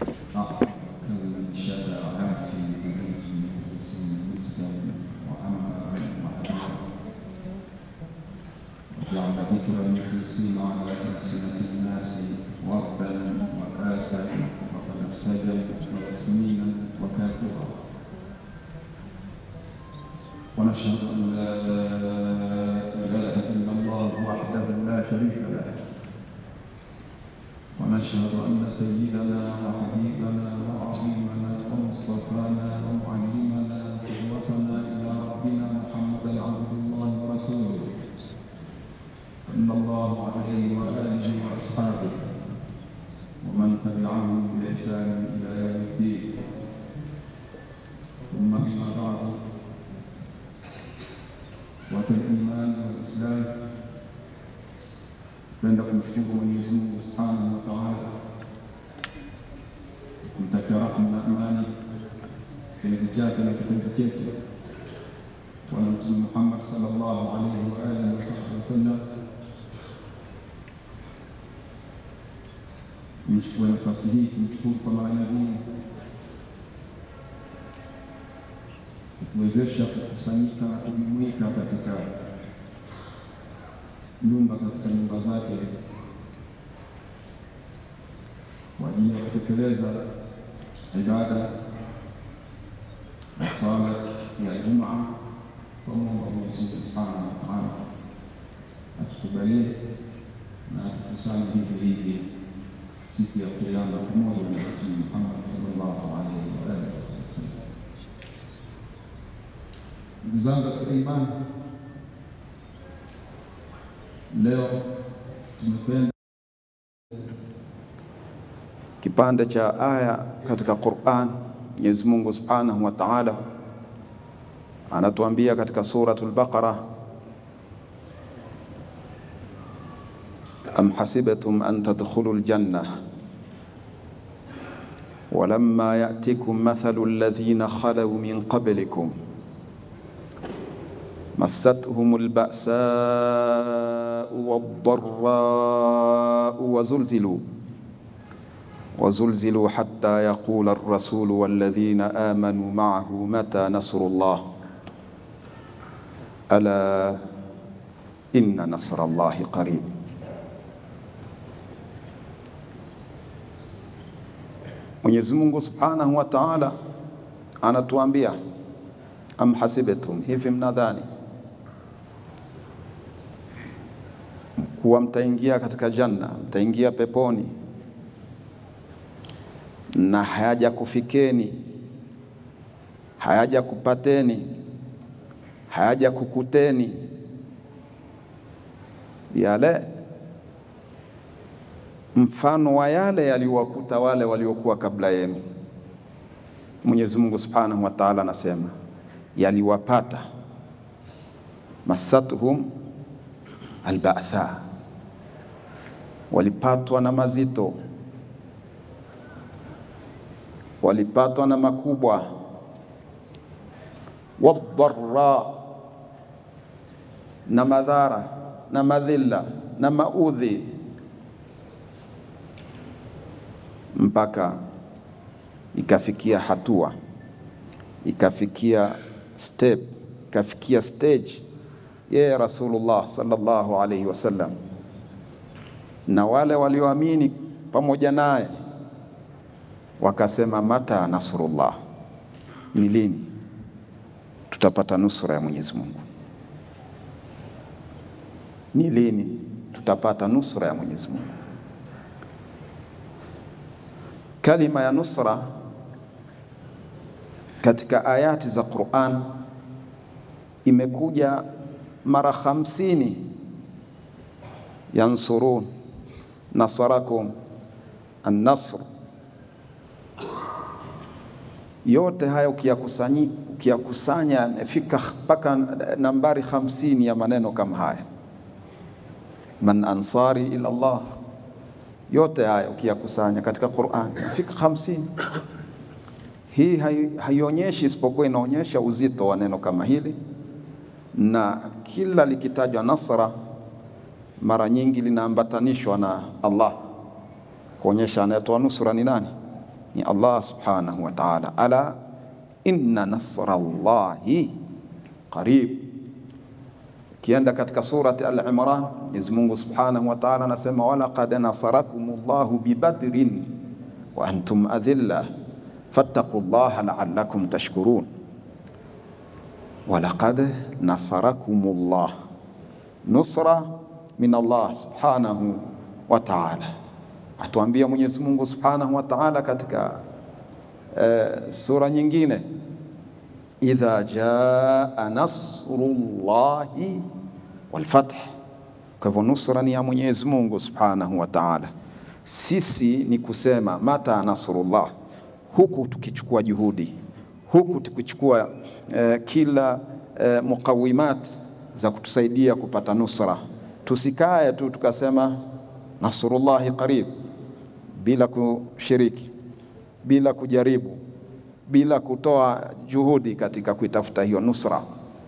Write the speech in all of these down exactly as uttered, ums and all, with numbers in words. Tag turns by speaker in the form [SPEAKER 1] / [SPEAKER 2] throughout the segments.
[SPEAKER 1] أعطى كل شرع في إليك مخلصين رزقا وأمرا وأجرا وجعل ذكر المخلصين على ألسنة الناس وردا وآسا وبنفسجا وياسمينا وكافورا. ونشهد أن لا إله إلا الله وحده لا شريك له، ونشهد أن سيدنا وحبيبنا وعظيمنا ومصطفانا ومعلمنا قدوتنا إلى ربنا محمدا عبد الله ورسوله صلى الله عليه وآله وأصحابه ومن تبعهم بإحسان إلى يوم الدين. ثم أما بعد، الإيمان والإسلام، kwenda kumshukuru Mwenyezi Mungu Subhanahu wa Ta'ala, kumtakia rahma na amani kipenzi chake na kipenzi chetu Bwana Mtume Muhammad sallallahu alaihi wa alihi wasallam. Nichukue nafasi hii kumshukuru kwa mara nyingine kutuwezesha kukusanyika na kujumuika katika nyumba katika nyumba zake kwa ajili ya kutekeleza ibada na sala ya Ijumaa. Tuombe Mwenyezi Mungu Subhanahu wa Ta'ala atukubalie na atukusanye hivi hivi siku ya Kiyama pamoja na Mtume Muhammad sallallahu alaihi wa alihi wasallam. Ndugu zangu katika imani, leo tumekwenda kipande cha aya katika Qur'an. Mwenyezi Mungu Subhanahu wa Ta'ala anatuambia katika suratul Baqara, am hasibtum an tadkhulul jannah walamma ya'tikum mathalul ladhina khalaw min qablikum مستهم البأساء والضراء وزلزلوا وزلزلوا حتى يقول الرسول والذين آمنوا معه متى نصر الله ألا إن نصر الله قريب. Mwenyezi Mungu Subhanahu wa Ta'ala anatuambia, am hasibetum, hivi mnadhani kuwa mtaingia katika janna, mtaingia peponi na hayaja kufikeni, hayaja kupateni, hayaja kukuteni yale mfano wa yale yaliyowakuta wale waliokuwa kabla yenu? Mwenyezi Mungu Subhanahu wa Ta'ala anasema yaliwapata, masatuhum alba'sa, walipatwa na mazito, walipatwa na makubwa, wadharra, na madhara na madhila na maudhi, mpaka ikafikia hatua, ikafikia step, ikafikia stage ya Rasulullah sallallahu alaihi wasallam na wale walioamini pamoja naye wakasema, mata nasrullah, ni lini tutapata nusura ya Mwenyezi Mungu? Ni lini tutapata nusura ya Mwenyezi Mungu? Kalima ya nusra katika ayati za Qur'an imekuja mara hamsini. Yansurun, nasarakum, an-nasr. Yote hayo ukiyakusanya ukiyakusanya yamefika mpaka nambari hamsini ya maneno kama haya. Man ansari ila Allah, yote haya ukiyakusanya katika Qur'an yamefika hamsini. Hii haionyeshi isipokuwa inaonyesha uzito wa neno kama hili, na kila likitajwa nasra mara nyingi linaambatanishwa na Allah, kuonyesha anayetoa nusura ni nani? ni Allah subhanahu wa ta'ala. Ala inna nasrallahi qarib. Kienda katika surati Al-Imran, Mwenyezi Mungu subhanahu wa ta'ala anasema wala qad nasarakumullahu bibadrin wa antum adhilla fattaqullaha la'allakum tashkurun. Wala qad nasarakumullah, nusra min Allah subhanahu wa ta'ala. Atuambia Mwenyezi Mungu subhanahu wa ta'ala katika uh, sura nyingine, idha jaa nasrullahi wal fath. Kwa hivyo nusra ni ya Mwenyezi Mungu subhanahu wa ta'ala. Sisi ni kusema mata nasrullah, huku tukichukua juhudi, huku tukichukua uh, kila uh, mukawimat za kutusaidia kupata nusra. Tusikae tu tukasema nasrullahi qarib bila kushiriki, bila kujaribu, bila kutoa juhudi katika kuitafuta hiyo nusra.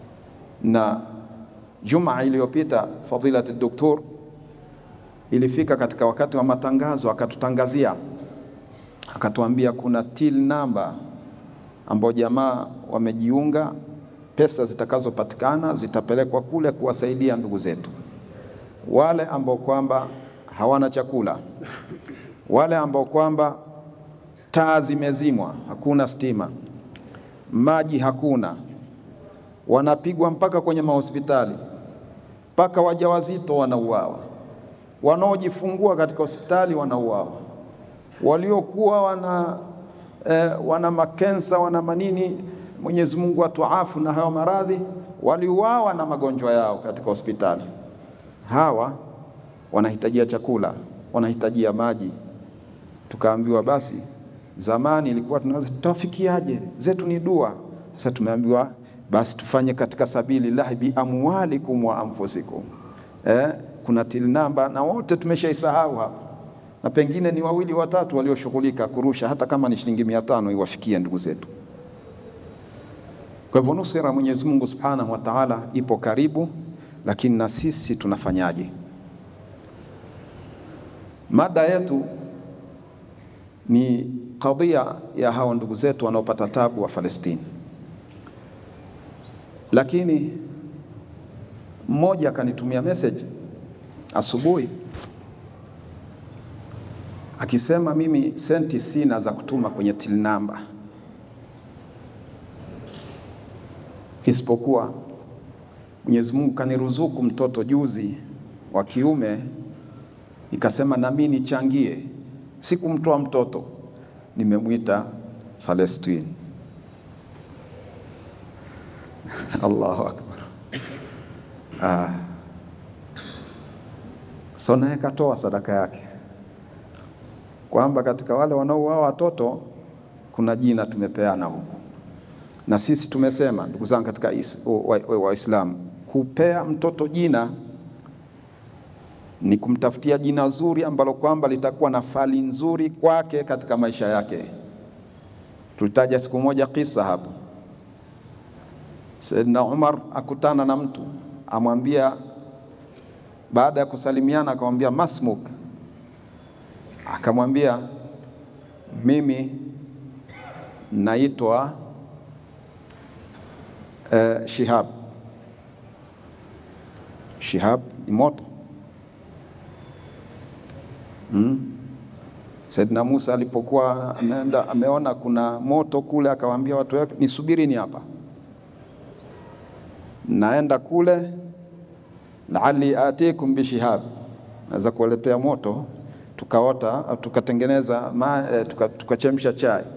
[SPEAKER 1] Na Jumaa iliyopita fadilati doktor ilifika katika wakati wa matangazo, akatutangazia, akatuambia kuna till number ambao jamaa wamejiunga, pesa zitakazopatikana zitapelekwa kule kuwasaidia ndugu zetu wale ambao kwamba hawana chakula, wale ambao kwamba taa zimezimwa, hakuna stima, maji hakuna, wanapigwa mpaka kwenye mahospitali, mpaka wajawazito wanauawa, wanaojifungua katika hospitali wanauawa, waliokuwa wana eh, wana makensa, wana manini, Mwenyezi Mungu atuafu na hayo maradhi, waliuawa na magonjwa yao katika hospitali. Hawa wanahitajia chakula, wanahitajia maji. Tukaambiwa basi, zamani ilikuwa tunaweza tutafikiaje, zetu ni dua. Sasa tumeambiwa basi tufanye katika sabili lahi bi amwalikum wa anfusikum. Eh, kuna till number na wote tumeshaisahau hapa, na pengine ni wawili watatu walioshughulika kurusha, hata kama ni shilingi mia tano iwafikie ndugu zetu. Kwa hivyo nusra Mwenyezi Mungu subhanahu wa ta'ala ipo karibu, lakini na sisi tunafanyaje? Mada yetu ni kadhia ya hao ndugu zetu wanaopata tabu wa Palestina. Lakini mmoja akanitumia message asubuhi akisema, mimi senti sina za kutuma kwenye till number, isipokuwa Mwenyezi Mungu kaniruzuku mtoto juzi wa kiume, nikasema na mimi nichangie. Sikumtoa mtoto, nimemwita Palestine. Allahu akbar. Ah. So naye katoa sadaka yake, kwamba katika wale wanaouawa watoto kuna jina tumepeana huku. Na sisi tumesema, ndugu zangu katika Waislamu, wa, wa kupea mtoto jina ni kumtafutia jina zuri ambalo kwamba litakuwa na fali nzuri kwake katika maisha yake. Tulitaja siku moja kisa hapo. Sayyidina Umar akutana na mtu, amwambia, baada ya kusalimiana akamwambia masmuk, akamwambia mimi naitwa uh, Shihab. Shihab ni moto. Hmm. Saidina Musa alipokuwa anaenda ameona kuna moto kule, akawaambia watu wake, nisubirini hapa, naenda kule, laali atikum bishihab, naweza kuwaletea moto. Tukaota, tukatengeneza, tukachemsha tuka chai.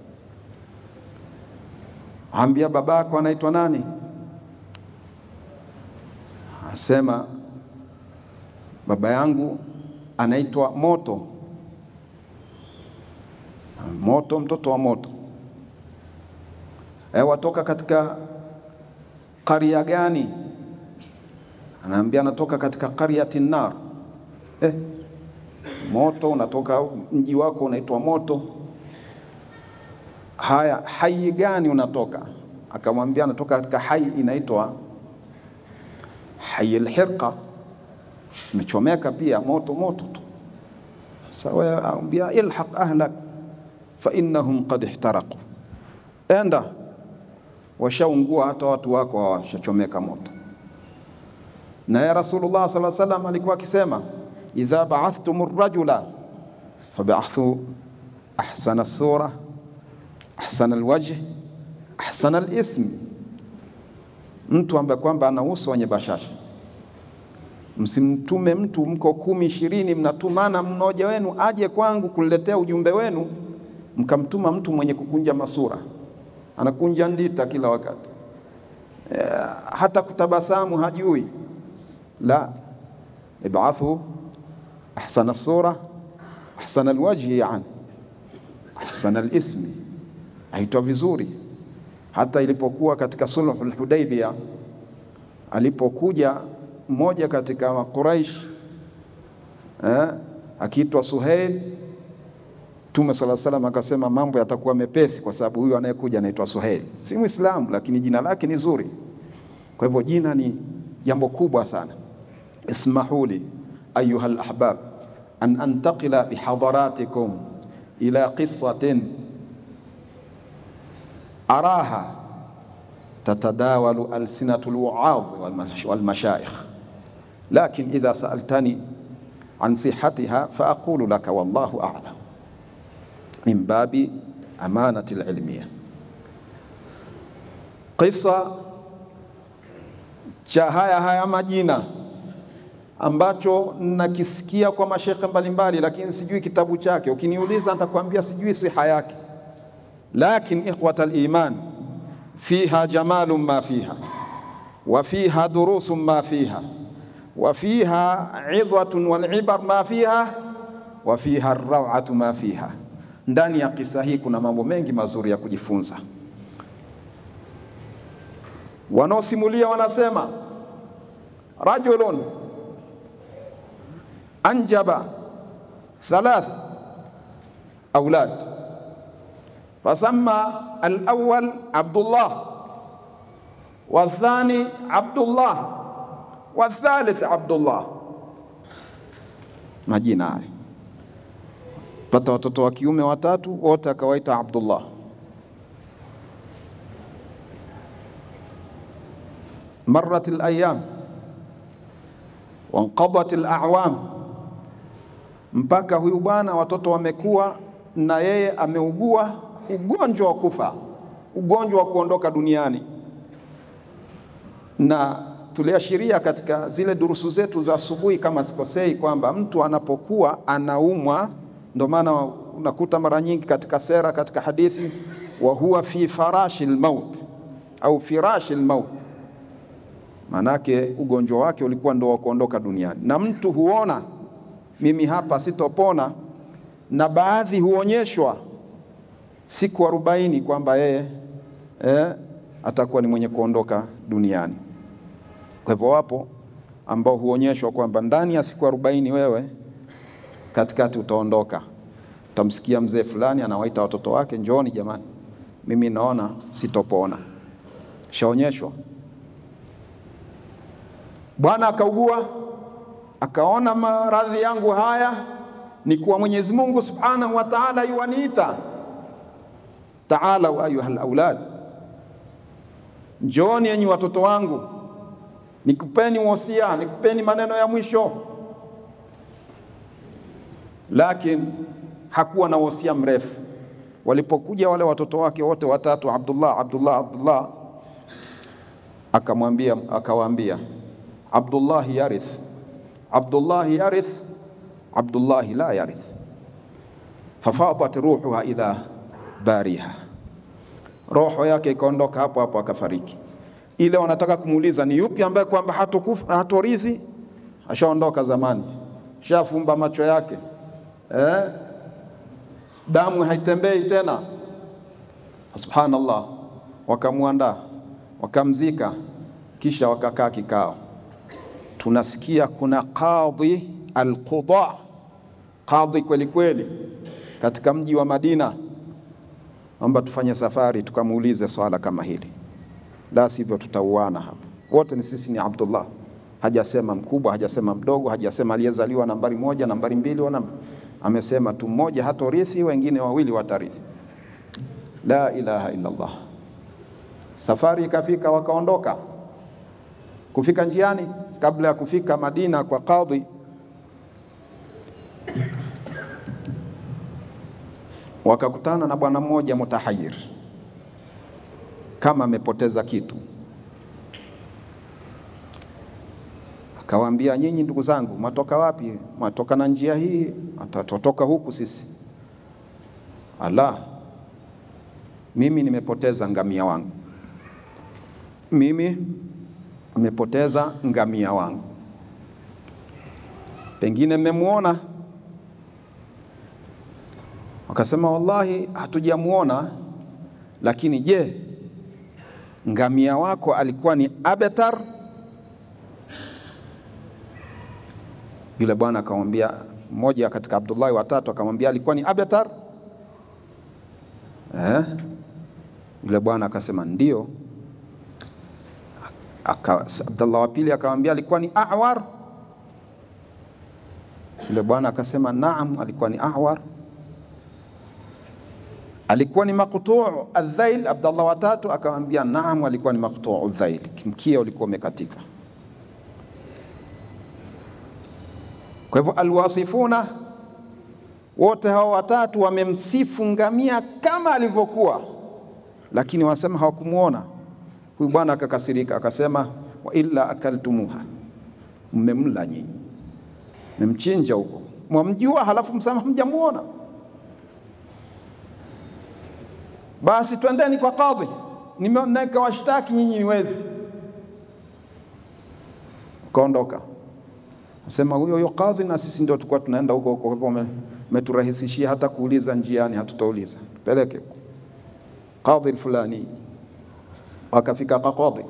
[SPEAKER 1] Ambia babako anaitwa nani? Asema baba yangu anaitwa Moto. Moto, mtoto wa moto. E, watoka katika qaria gani? Anaambia anatoka katika qaryatin nar. Eh, moto, unatoka mji wako unaitwa moto. Haya, hai gani unatoka? Akamwambia anatoka katika hai inaitwa hai al-hirqa. Imechomeka pia, moto moto tu. Sawa, ambia ilhaq ahlak fa innahum qad ihtaraqu, enda washaungua, hata watu wako washachomeka moto. Na ya Rasulullah sallallahu alaihi wasallam alikuwa akisema, idha ba'athtumur rajula fab'athu ahsana as-sura ahsana al-wajh ahsana al-ism, mtu ambaye kwamba ana uso wenye bashasha. Msimtume mtu mko kumi ishirini, mnatumana mmoja wenu aje kwangu kuletea ujumbe wenu, mkamtuma mtu mwenye kukunja masura, anakunja ndita kila wakati, e, hata kutabasamu hajui. La, ib'athu ahsana as-sura ahsana al-wajhi, yani ahsana al-ismi, aitwa vizuri. Hata ilipokuwa katika sulhul Hudaybiyah, alipokuja mmoja katika Quraysh eh, akiitwa Suhail, Mtume sallallahu alaihi wasallam akasema mambo yatakuwa mepesi kwa sababu huyu anayekuja anaitwa Suhail, si Muislamu lakini jina lake ni zuri. Kwa hivyo jina ni jambo kubwa sana. Ismahuli ayuha al-ahbab an antaqila bihadaratikum ila qissatin araha tatadawalu alsinatul wa'adh wal mashaikh, lakin idha sa'altani an sihhatiha fa aqulu laka wallahu a'lam, min babi amanati al-ilmiyya. Qissa cha haya haya majina ambacho nakisikia kwa mashekhe mbalimbali, lakini sijui kitabu chake. Ukiniuliza nitakwambia sijui siha yake, lakini ikhwatal iman fiha jamalun ma fiha wa fiha durusun ma fiha wa fiha idhatun wal ibar ma fiha wa fiha ar-raw'atu ma fiha. Ndani ya kisa hii kuna mambo mengi mazuri ya kujifunza. Wanaosimulia wanasema, rajulun anjaba thalath aulad fasamma al-awwal Abdullah والثاني عبد الله والثالث عبد الله. Majina haya, pata watoto wa kiume watatu, wote akawaita Abdullah. Marrat al-ayyam wanqadat al-a'wam, mpaka huyu bwana watoto wamekuwa na yeye ameugua ugonjwa wa kufa, ugonjwa wa kuondoka duniani. Na tuliashiria katika zile durusu zetu za asubuhi kama sikosei kwamba mtu anapokuwa anaumwa, ndio maana unakuta mara nyingi katika sera, katika hadithi, wa huwa fi farashil maut au firashil maut, manake ugonjwa wake ulikuwa ndio wa kuondoka duniani. Na mtu huona mimi hapa sitopona, na baadhi huonyeshwa siku arobaini kwamba yeye eh, atakuwa ni mwenye kuondoka duniani. Kwa hivyo wapo ambao huonyeshwa kwamba ndani ya siku arobaini wewe katikati utaondoka. Utamsikia mzee fulani anawaita watoto wake, njooni jamani, mimi naona sitopona. Shaonyeshwa. Bwana akaugua, akaona maradhi yangu haya ni kwa Mwenyezi Mungu Subhanahu wa Ta'ala yuaniita, ta'ala ayuhal aulad, njooni enyi watoto wangu, nikupeni wasia, nikupeni maneno ya mwisho. Lakini hakuwa na wasia mrefu. Walipokuja wale watoto wake wote watatu, Abdullah Abdullah Abdullah, akamwambia akawaambia, Abdullah yarith, Abdullah yarith, Abdullah la yarith. Fafadat ruhuha ila bariha, roho yake ikaondoka hapo hapo akafariki. Ile wanataka kumuuliza ni yupi ambaye kwamba hatokufa hatorithi, ashaondoka zamani, shafumba macho yake, eh, damu haitembei tena. Subhanallah. Wakamuandaa, wakamzika, kisha wakakaa kikao. Tunasikia kuna qadhi al-qudha, qadhi kweli kweli katika mji wa Madina, amba tufanye safari tukamuulize swala kama hili, la sivyo tutauana hapa. Wote ni sisi ni Abdullah, hajasema mkubwa, hajasema mdogo, hajasema aliyezaliwa nambari moja, nambari mbili, wana amesema tu mmoja hatorithi, wengine wawili watarithi. La ilaha illa Allah. Safari ikafika, wakaondoka. Kufika njiani, kabla ya kufika Madina kwa kadhi, wakakutana na bwana mmoja mutahayir, kama amepoteza kitu. Akawaambia, nyinyi ndugu zangu, matoka wapi? Matoka na njia hii? Atatoka huku sisi. Allah, mimi nimepoteza ngamia wangu. Mimi nimepoteza ngamia wangu. Pengine mmemuona? Wakasema, wallahi hatujamuona, lakini je, ngamia wako alikuwa ni abtar? Yule bwana akamwambia, mmoja katika Abdullah watatu akamwambia, alikuwa ni abtar? Eh? Yule bwana akasema ndio. Aka Abdullah wa pili akamwambia, alikuwa ni a'war? Yule bwana akasema naam, alikuwa ni a'war. Alikuwa ni maqtu' adh-dhail? Abdullah wa tatu akamwambia naam, alikuwa ni maqtu' adh-dhail, mkia ulikuwa umekatika. Kwa hivyo alwasifuna wote hao watatu wamemsifu ngamia kama alivyokuwa, lakini wasema hawakumuona. Huyu bwana akakasirika, akasema, wa illa akaltumuha, mmemla nyinyi, mmemchinja huko, mwamjua halafu msema hamjamuona. Basi twendeni kwa kadhi, nimeoneka washtaki nyinyi ni wezi. Kaondoka. Asema huyo huyo kadhi, na sisi ndio tulikuwa tunaenda huko huko, kwa hivyo umeturahisishia hata kuuliza njiani hatutauliza, peleke kadhi fulani. Wakafika kwa kadhi.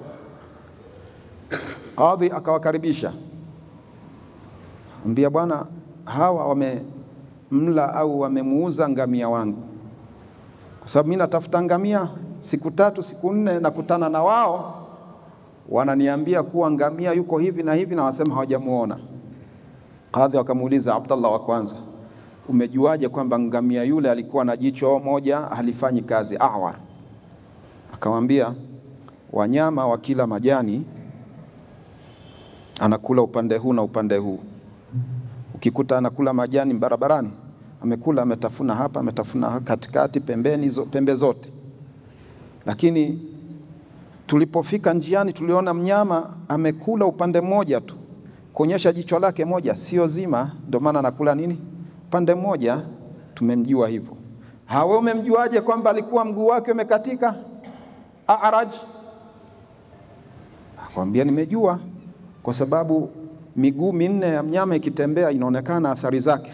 [SPEAKER 1] Kadhi akawakaribisha, ambia, bwana, hawa wamemla au wamemuuza ngamia wangu, kwa sababu mimi natafuta ngamia siku tatu siku nne, nakutana na wao wananiambia kuwa ngamia yuko hivi na hivi, na wasema hawajamuona. Kadhi wakamuuliza Abdullah wa kwanza, umejuaje kwamba ngamia yule alikuwa na jicho moja halifanyi kazi, a'war? Akamwambia, wanyama wa kila majani anakula upande huu na upande huu. Ukikuta anakula majani barabarani, amekula ametafuna hapa, ametafuna katikati, pembeni, pembe zote. Lakini tulipofika njiani tuliona mnyama amekula upande mmoja tu, kuonyesha jicho lake moja sio zima, ndio maana anakula nini? Pande mmoja. Tumemjua hivyo. Hawe umemjuaje kwamba alikuwa mguu wake umekatika, a'raj? Akamwambia, nimejua kwa sababu miguu minne ya mnyama ikitembea inaonekana athari zake,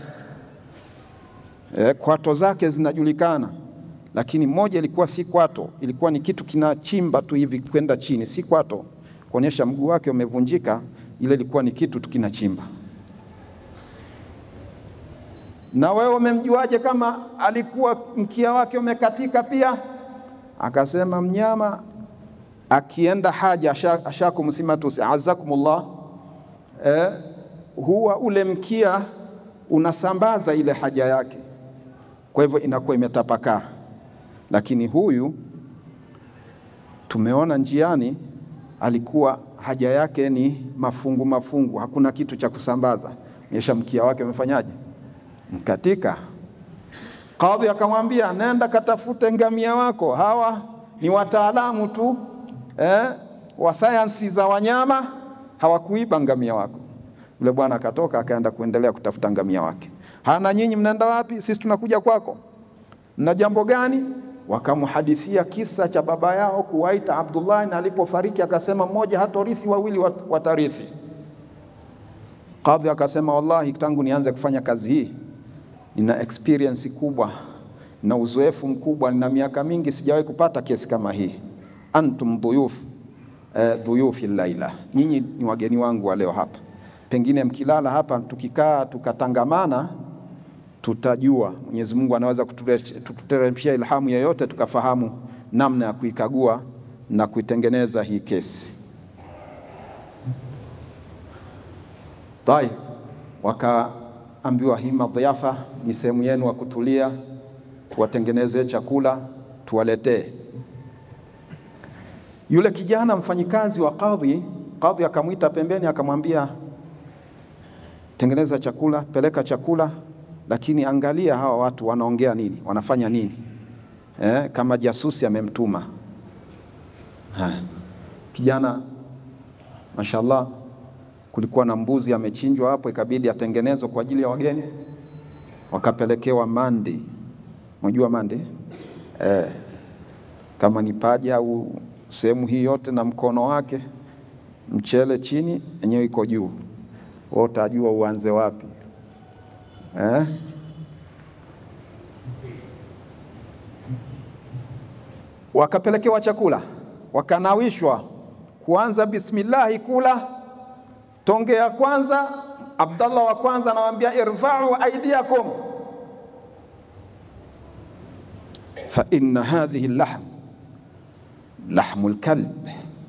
[SPEAKER 1] e, kwato zake zinajulikana, lakini moja ilikuwa si kwato, ilikuwa ni kitu kinachimba tu hivi kwenda chini, si kwato, kuonyesha mguu wake umevunjika. Ile ilikuwa ni kitu tu kinachimba. Na wewe umemjuaje kama alikuwa mkia wake umekatika pia? Akasema, mnyama akienda haja ashakumsimatusi azakumullah, eh, huwa ule mkia unasambaza ile haja yake, kwa hivyo inakuwa imetapakaa. Lakini huyu tumeona njiani alikuwa haja yake ni mafungu mafungu, hakuna kitu cha kusambaza, nyesha mkia wake umefanyaje? Mkatika. Kadhi akamwambia, nenda katafute ngamia wako, hawa ni wataalamu tu eh, wa sayansi za wanyama, hawakuiba ngamia wako. Yule bwana akatoka akaenda kuendelea kutafuta ngamia wake. Hana, nyinyi mnaenda wapi? Sisi tunakuja kwako. Na jambo gani? Wakamhadithia kisa cha baba yao kuwaita Abdullah, na alipofariki akasema mmoja hatorithi, wawili watarithi. Kadhi akasema, wallahi tangu nianze kufanya kazi hii nina experience kubwa na uzoefu mkubwa, na miaka mingi sijawahi kupata kesi kama hii. Antum dhuyuf eh, dhuyufi laila, nyinyi ni wageni wangu wa leo hapa. Pengine mkilala hapa tukikaa tukatangamana, tutajua Mwenyezi Mungu anaweza kututeremshia ilhamu yoyote, tukafahamu namna ya kuikagua na kuitengeneza hii kesi. Tai wakaambiwa, hii madhiafa ni sehemu yenu wa kutulia, tuwatengeneze chakula, tuwaletee. Yule kijana mfanyikazi wa kadhi, kadhi akamwita pembeni akamwambia, tengeneza chakula, peleka chakula, lakini angalia hawa watu wanaongea nini, wanafanya nini, eh, kama jasusi amemtuma. Ha. Kijana mashallah, kulikuwa na mbuzi amechinjwa hapo, ikabidi atengenezwe kwa ajili ya wageni. Wakapelekewa mandi. Unajua mandi? Eh, kama ni paja au sehemu hii yote na mkono wake, mchele chini, yenyewe iko juu. Wewe utajua uanze wapi. Eh? Wakapelekewa chakula, wakanawishwa kuanza bismillahi kula. Tonge ya kwanza, Abdallah wa kwanza anawaambia irfa'u aydiyakum fa inna hadhihi al-lahm lahmul kalb.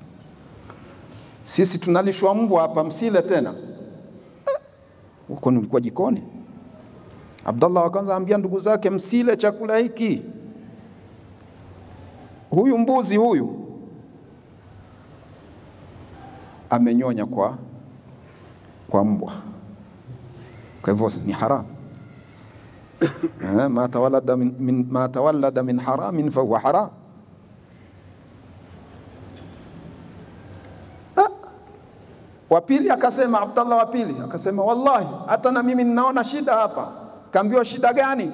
[SPEAKER 1] Sisi tunalishwa mbwa hapa, msile tena. Huko ulikuwa jikoni. Abdallah wa kwanza anambia ndugu zake, msile chakula hiki. Huyu mbuzi huyu amenyonya kwa kwa mbwa, kwa hivyo ni haram. ma tawallada min, min ma tawallada min haramin fa huwa haram. Wa pili akasema, Abdallah wa pili akasema, wallahi hata na mimi ninaona shida hapa. Kaambiwa shida gani?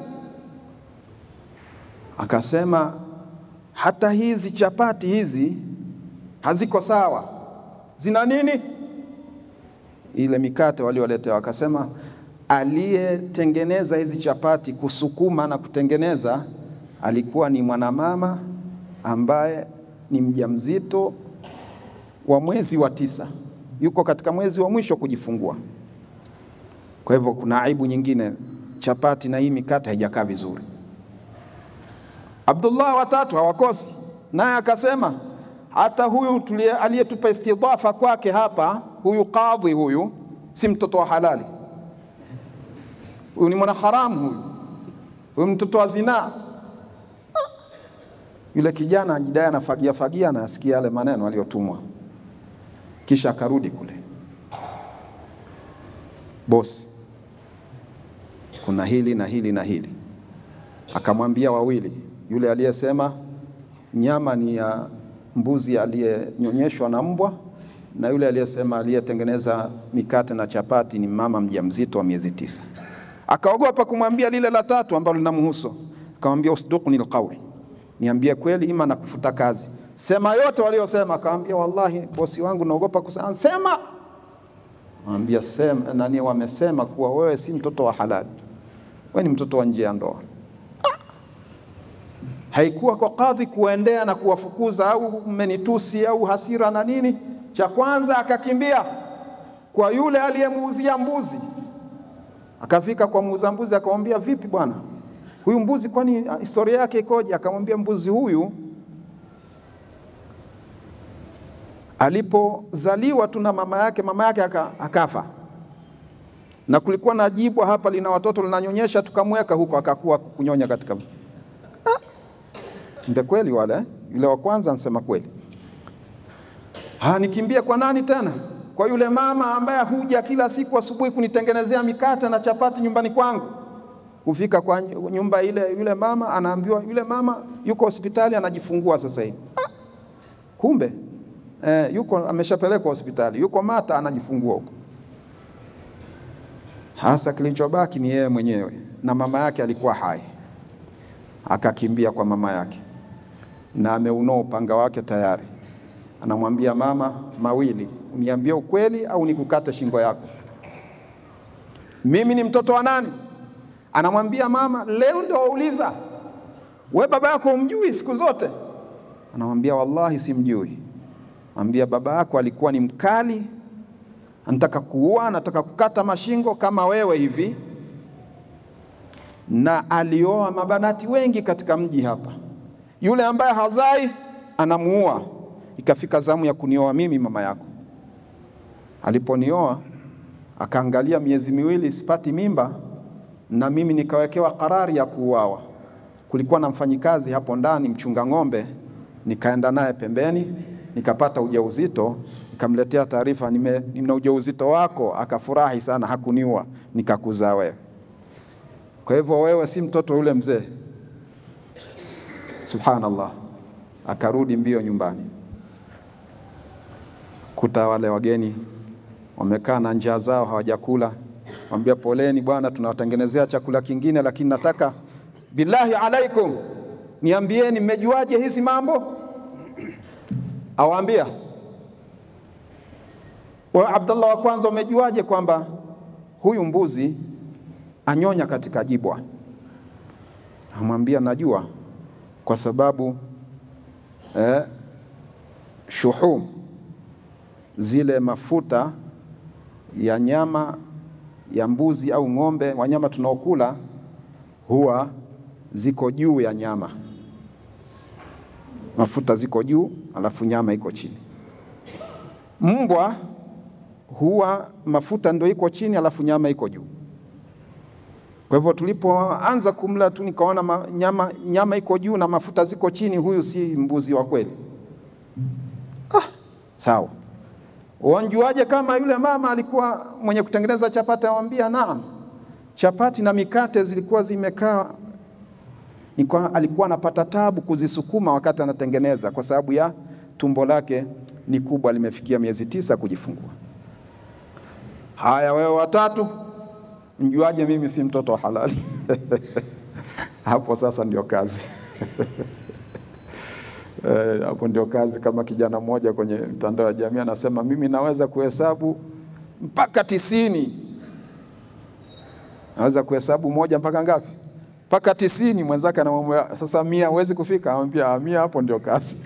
[SPEAKER 1] Akasema, hata hizi chapati hizi haziko sawa. Zina nini? Ile mikate walioletewa. Akasema, aliyetengeneza hizi chapati, kusukuma na kutengeneza, alikuwa ni mwanamama ambaye ni mjamzito wa mwezi wa tisa, yuko katika mwezi wa mwisho kujifungua. Kwa hivyo kuna aibu nyingine, chapati na hii mikate haijakaa vizuri. Abdullah watatu hawakosi, naye akasema, hata huyu aliyetupa istidhafa kwake hapa, huyu kadhi huyu si mtoto wa halali. Huyu ni mwana haramu huyu. Huyu mtoto wa zina. Yule kijana ajidai anafagia fagia na asikia yale maneno aliyotumwa. Kisha akarudi kule. Bosi, kuna hili na hili na hili. Akamwambia wawili, yule aliyesema nyama ni ya mbuzi aliyenyonyeshwa na mbwa, na yule aliyesema aliyetengeneza mikate na chapati ni mama mjamzito wa miezi tisa. Akaogopa kumwambia lile la tatu ambalo linamhusu. Akamwambia usduqni alqawl, niambie kweli ima na kufuta kazi. Sema yote waliosema. Akamwambia wallahi bosi wangu naogopa kusema. Sema. Akamwambia sema, nani wamesema kuwa wewe si mtoto wa halali, wewe ni mtoto wa nje ya ndoa. Haikuwa kwa kadhi kuendea na kuwafukuza au mmenitusi au hasira na nini. Cha kwanza akakimbia kwa yule aliyemuuzia mbuzi. Akafika kwa muuza mbuzi akamwambia, vipi bwana, huyu mbuzi kwani historia yake ikoje? Akamwambia, mbuzi huyu alipozaliwa tu na mama yake, mama yake akafa, na kulikuwa na jibwa hapa lina watoto linanyonyesha, tukamweka huko akakuwa kunyonya katika. Ah, ndio kweli wale eh? Yule wa kwanza anasema kweli. Ha, nikimbia kwa nani tena? Kwa yule mama ambaye huja kila siku asubuhi kunitengenezea mikate na chapati nyumbani kwangu. Kufika kwa nyumba ile, yule mama anaambiwa yule mama yuko hospitali anajifungua sasa hivi. Ah, kumbe eh, yuko ameshapelekwa hospitali, yuko Mata anajifungua huko. Hasa kilichobaki ni yeye mwenyewe, na mama yake alikuwa hai. Akakimbia kwa mama yake na ameunoa upanga wake tayari. Anamwambia mama mawili, uniambie ukweli au nikukate shingo yako. Mimi ni mtoto wa nani? Anamwambia mama, leo ndio wauliza, wewe baba yako umjui siku zote? Anamwambia wallahi simjui. Anamwambia baba yako alikuwa ni mkali, anataka kuua, anataka kukata mashingo kama wewe hivi, na alioa mabanati wengi katika mji hapa. Yule ambaye hazai anamuua. Ikafika zamu ya kunioa mimi mama yako. Aliponioa akaangalia miezi miwili sipati mimba, na mimi nikawekewa karari ya kuuawa. kulikuwa na mfanyikazi hapo ndani mchunga ng'ombe, nikaenda naye pembeni, nikapata ujauzito, nikamletea taarifa, nina ujauzito wako. Akafurahi sana, hakuniua, nikakuzaa wewe. Kwa hivyo wewe si mtoto yule mzee. Subhanallah. Akarudi mbio nyumbani, kuta wale wageni wamekaa na njaa zao hawajakula. Mwambia poleni bwana, tunawatengenezea chakula kingine, lakini nataka billahi alaikum niambieni mmejuaje hizi mambo? Awaambia, wa Abdullah wa kwanza, umejuaje kwamba huyu mbuzi anyonya katika jibwa? Amwambia, najua kwa sababu eh, shuhum, zile mafuta ya nyama ya mbuzi au ng'ombe, wanyama tunaokula, huwa ziko juu ya nyama. Mafuta ziko juu, alafu nyama iko chini. Mbwa huwa mafuta ndio iko chini, alafu nyama iko juu. Kwa hivyo tulipoanza kumla tu nikaona nyama, nyama iko juu na mafuta ziko chini, huyu si mbuzi wa kweli. Ah, sawa. Wanjuaje kama yule mama alikuwa mwenye kutengeneza chapati? Anamwambia, naam, chapati na mikate zilikuwa zimekaa, nilikuwa alikuwa anapata tabu kuzisukuma wakati anatengeneza, kwa sababu ya tumbo lake ni kubwa, limefikia miezi tisa kujifungua. Haya, wewe watatu, mjuaje mimi si mtoto wa halali? Hapo sasa ndio kazi. Eh, hapo ndio kazi. Kama kijana mmoja kwenye mtandao wa jamii anasema, mimi naweza kuhesabu mpaka tisini. Naweza kuhesabu moja mpaka ngapi? Mpaka tisini. Mwenzake anamwambia, sasa mia huwezi kufika? Anamwambia, mia hapo ndio kazi.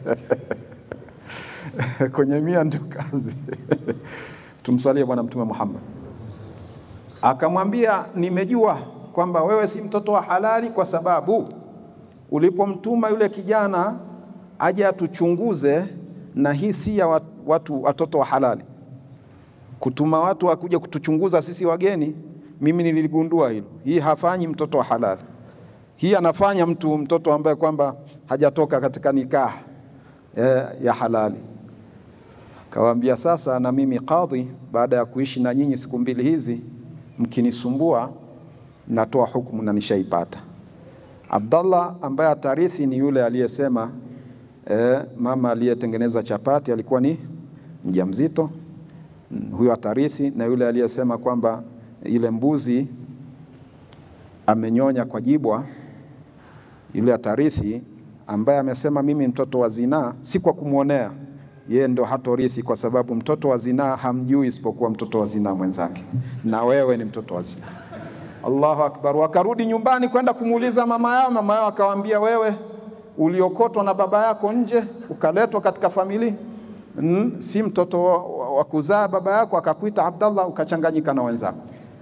[SPEAKER 1] Kwenye mia ndio kazi. Tumswalie Bwana Mtume Muhammad. Akamwambia, nimejua kwamba wewe si mtoto wa halali kwa sababu ulipomtuma yule kijana aje atuchunguze, na hii si ya watu watoto wa halali. Kutuma watu wakuja kutuchunguza sisi wageni, mimi niligundua hilo. Hii hafanyi mtoto wa halali. Hii anafanya mtu mtoto ambaye kwamba hajatoka katika nikah ya, ya halali. Kawaambia, sasa na mimi kadhi, baada ya kuishi na nyinyi siku mbili hizi, mkinisumbua natoa hukumu na nishaipata. Abdullah ambaye atarithi ni yule aliyesema eh, mama aliyetengeneza chapati alikuwa ni mjamzito, huyo atarithi. Na yule aliyesema kwamba ile mbuzi amenyonya kwa jibwa, yule atarithi. Ambaye amesema mimi mtoto wa zinaa, si kwa kumuonea, yeye ndo hatorithi, kwa sababu mtoto wa zinaa hamjui isipokuwa mtoto wa zinaa mwenzake, na wewe ni mtoto wa zinaa. Allahu akbar. Wakarudi nyumbani kwenda kumuuliza mama yao. Mama yao akawaambia, wewe uliokotwa na baba yako nje ukaletwa katika familia, mm, si mtoto wa, wa, wa kuzaa baba yako, akakuita Abdullah ukachanganyika na wenzako.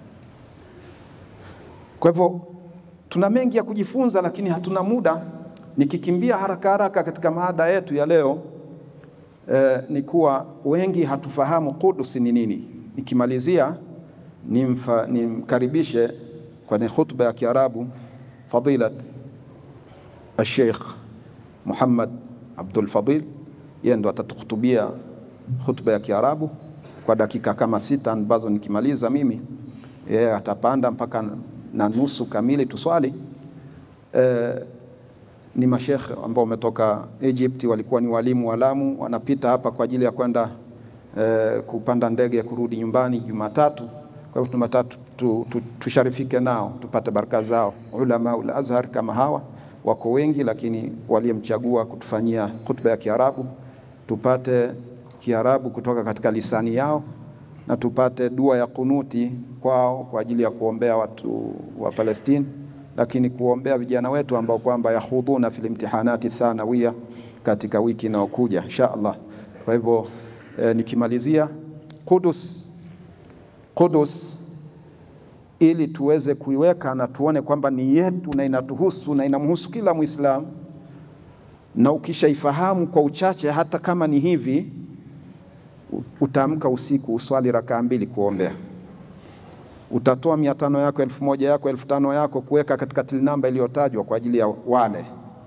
[SPEAKER 1] Kwa hivyo tuna mengi ya kujifunza, lakini hatuna muda. Nikikimbia haraka haraka katika maada yetu ya leo, eh, ni kuwa wengi hatufahamu Qudus ni nini. Nikimalizia nimfa nimkaribishe kwenye khutba ya Kiarabu fadilat al-Sheikh Muhammad Abdul Fadil. Yeye ndo atatukhutubia khutba ya Kiarabu kwa dakika kama sita, ambazo nikimaliza mimi yeye atapanda mpaka na nusu kamili tuswali. E, ni mashekhe ambao wametoka Egypt, walikuwa ni walimu wa Lamu, wanapita hapa kwa ajili ya kwenda e, kupanda ndege ya kurudi nyumbani Jumatatu. Kwa hivyo Jumatatu tu, tu, tusharifike nao, tupate baraka zao. Ulama ul Azhar kama hawa wako wengi, lakini waliyemchagua kutufanyia khutba ya Kiarabu, tupate Kiarabu kutoka katika lisani yao, na tupate dua ya kunuti kwao kwa ajili ya kuombea watu wa Palestina, lakini kuombea vijana wetu ambao kwamba yahudhuna fil imtihanati thanawiyya katika wiki inayokuja insha Allah. Kwa hivyo eh, nikimalizia Qudus Qudus ili tuweze kuiweka na tuone kwamba ni yetu na inatuhusu na inamhusu kila Muislamu, na ukishaifahamu kwa uchache, hata kama ni hivi, utaamka usiku uswali rakaa mbili kuombea. Utatoa mia tano yako, elfu moja yako, elfu tano yako kuweka katika till namba iliyotajwa kwa ajili ya wale.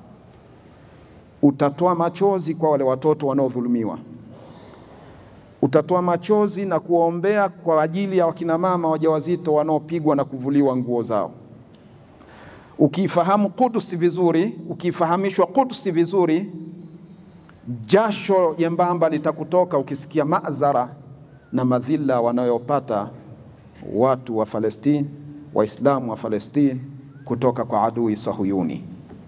[SPEAKER 1] Utatoa machozi kwa wale watoto wanaodhulumiwa. Utatoa machozi na kuombea kwa ajili ya wakina mama wajawazito wanaopigwa na kuvuliwa nguo zao. Ukifahamu Quds vizuri, ukifahamishwa Quds vizuri, jasho jembamba litakutoka ukisikia maazara na madhila wanayopata watu wa Palestina, Waislamu wa Palestina kutoka kwa adui Sahuyuni.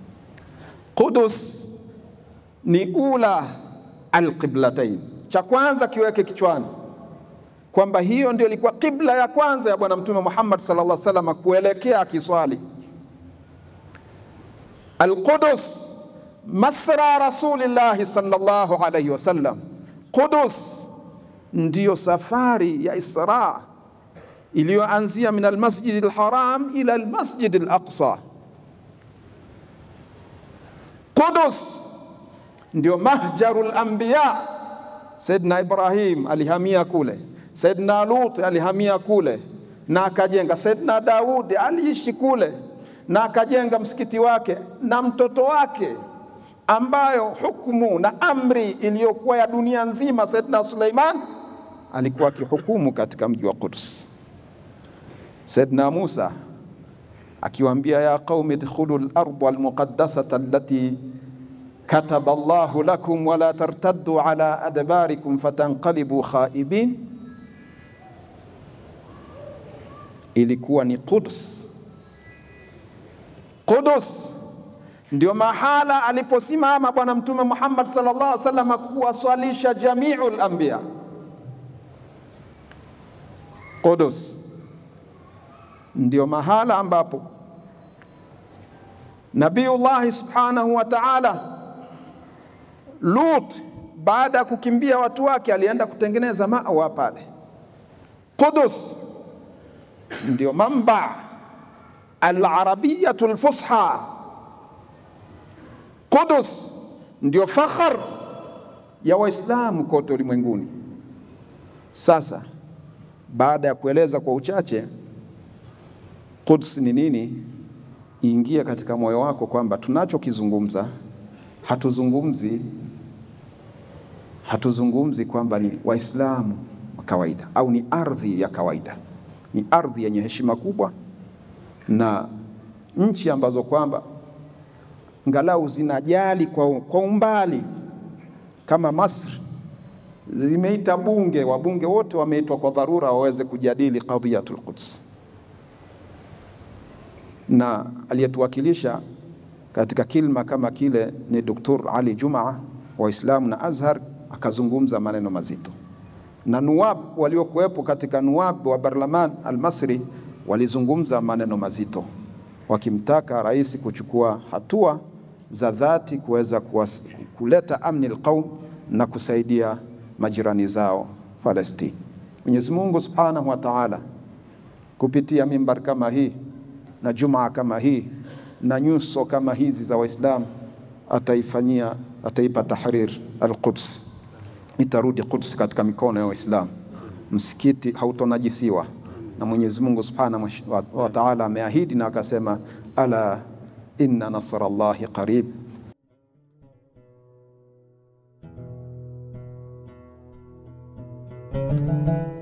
[SPEAKER 1] Quds ni ula alqiblatain. Cha kwanza kiweke kichwani kwamba hiyo ndio ilikuwa kibla ya kwanza ya Bwana Mtume Muhammad sallallahu alaihi wasallam kuelekea kiswali. Al-Qudus masra Rasulillah sallallahu alaihi wasallam. Qudus ndiyo safari ya Isra iliyoanzia min al-Masjid al-Haram ila al-Masjid al-Aqsa. Qudus ndio mahjarul anbiya. Sayyidina Ibrahim alihamia kule, Sayyidina Lut alihamia kule na akajenga, Sayyidina Daudi aliishi kule na akajenga msikiti wake, na mtoto wake ambayo hukumu na amri iliyokuwa ya dunia nzima, Sayyidina Suleiman alikuwa akihukumu katika mji wa Quds. Sayyidina Musa akiwaambia, ya qaumi idkhulul ardha almuqaddasata allati kataba Allahu lakum wala tartaddu ala adbarikum fatanqalibu khaibin. Ilikuwa ni Quds. Quds ndio mahala aliposimama Bwana Mtume Muhammad sallallahu alaihi wasallam kuwaswalisha jamiul anbiya. Quds ndio mahala ambapo Nabiullah subhanahu wa ta'ala Lut baada ya kukimbia watu wake alienda kutengeneza mawa pale. Quds ndio mamba al-arabiyatul fusha. Quds ndio fakhar ya Waislamu kote ulimwenguni. Sasa baada ya kueleza kwa uchache Quds ni nini, iingia katika moyo wako kwamba tunachokizungumza hatuzungumzi hatuzungumzi kwamba ni Waislamu wa kawaida au ni ardhi ya kawaida. Ni ardhi yenye heshima kubwa na nchi ambazo kwamba ngalau zinajali kwa, kwa umbali. Kama Masri zimeita bunge, wabunge wote wameitwa kwa dharura waweze kujadili qadhiyatul Quds, na aliyetuwakilisha katika kilma kama kile ni Doktor Ali Juma wa Islam na Azhar, akazungumza maneno mazito, na nuwab waliokuwepo katika nuwab wa Barlaman al-Masri walizungumza maneno mazito wakimtaka rais kuchukua hatua za dhati kuweza kuleta amni al-qaum na kusaidia majirani zao Palestina. Mwenyezi Mungu Subhanahu wa Ta'ala kupitia mimbar kama hii na Jumaa kama hii na nyuso kama hizi za Waislamu ataifanyia, ataipa tahrir al-Quds, itarudi Quds katika mikono ya Waislamu. Msikiti hautonajisiwa, na Mwenyezi Mungu Subhanahu wa Ta'ala ameahidi na akasema, ala inna nasrallahi qarib. Thank you.